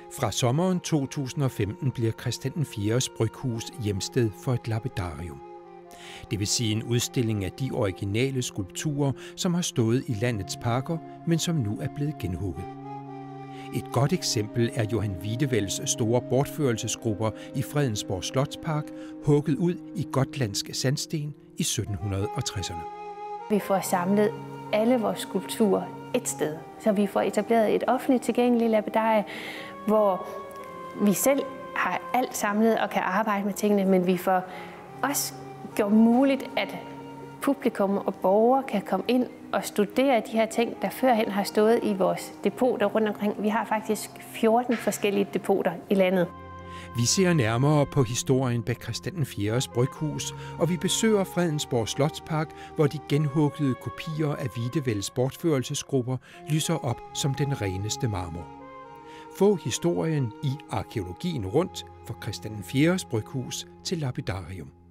Fra sommeren 2015 bliver Christian IV's Bryghus hjemsted for et lapidarium. Det vil sige en udstilling af de originale skulpturer, som har stået i landets parker, men som nu er blevet genhugget. Et godt eksempel er Johan Wiedewelts store bortførelsesgrupper i Fredensborg Slotspark, hugget ud i gotlandsk sandsten i 1760'erne. Vi får samlet alle vores skulpturer et sted, så vi får etableret et offentligt tilgængeligt lapidarie, hvor vi selv har alt samlet og kan arbejde med tingene, men vi får også gjort muligt, at publikum og borgere kan komme ind og studere de her ting, der førhen har stået i vores depoter rundt omkring. Vi har faktisk 14 forskellige depoter i landet. Vi ser nærmere på historien bag Christian IV's Bryghus, og vi besøger Fredensborg Slotspark, hvor de genhuggede kopier af Wiedewelts bortførelsesgrupper lyser op som den reneste marmor. Få historien i arkeologien rundt fra Christian IV's Bryghus til lapidarium.